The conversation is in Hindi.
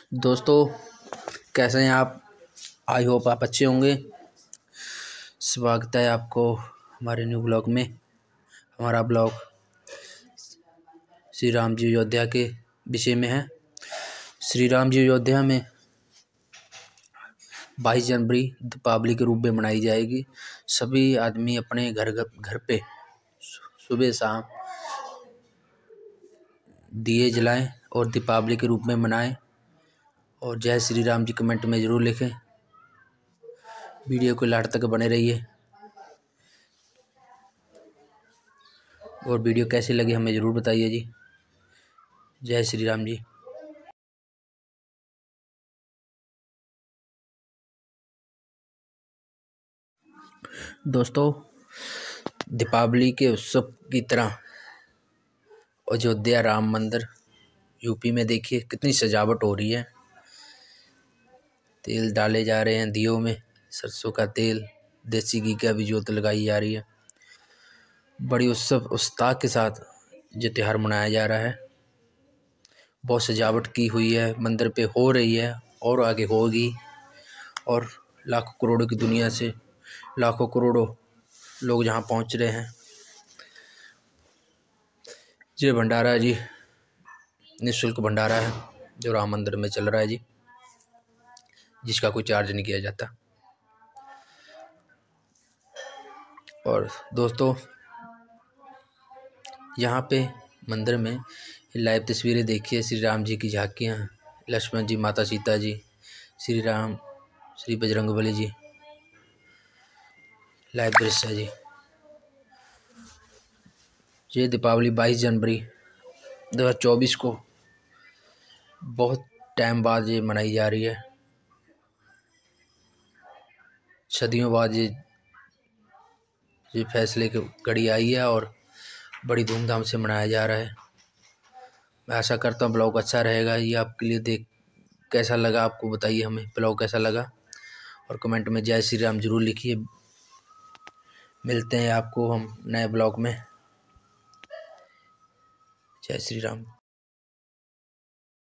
दोस्तों, कैसे हैं आप? आई होप आप अच्छे होंगे। स्वागत है आपको हमारे न्यू ब्लॉग में। हमारा ब्लॉग श्री राम जी अयोध्या के विषय में है। श्री राम जी अयोध्या में 22 जनवरी दीपावली के रूप में मनाई जाएगी। सभी आदमी अपने घर पे सुबह शाम दिए जलाएं और दीपावली के रूप में मनाएं। और जय श्री राम जी कमेंट में ज़रूर लिखें। वीडियो को लास्ट तक बने रहिए और वीडियो कैसी लगी हमें ज़रूर बताइए जी। जय श्री राम जी। दोस्तों, दीपावली के उत्सव की तरह अयोध्या राम मंदिर यूपी में देखिए कितनी सजावट हो रही है। तेल डाले जा रहे हैं दियों में, सरसों का तेल, देसी घी का भी ज्योत लगाई जा रही है। बड़ी उत्साह के साथ ये त्यौहार मनाया जा रहा है। बहुत सजावट की हुई है, मंदिर पे हो रही है और आगे होगी। और लाखों करोड़ों की दुनिया से लाखों करोड़ों लोग यहाँ पहुँच रहे हैं। ये भंडारा जी निःशुल्क भंडारा है जो राम मंदिर में चल रहा है जी, जिसका कोई चार्ज नहीं किया जाता। और दोस्तों, यहाँ पे मंदिर में लाइव तस्वीरें देखिए। श्री राम जी की झांकियाँ, लक्ष्मण जी, माता सीता जी, श्री राम, श्री बजरंगबली जी, लाइव दृश्य है जी। ये दीपावली 22 जनवरी 2024 को बहुत टाइम बाद ये मनाई जा रही है। सदियों बाद ये फैसले की घड़ी आई है और बड़ी धूमधाम से मनाया जा रहा है। मैं आशा करता हूँ ब्लॉग अच्छा रहेगा। ये आपके लिए कैसा लगा आपको बताइए, हमें ब्लॉग कैसा लगा और कमेंट में जय श्री राम जरूर लिखिए। मिलते हैं आपको हम नए ब्लॉग में। जय श्री राम।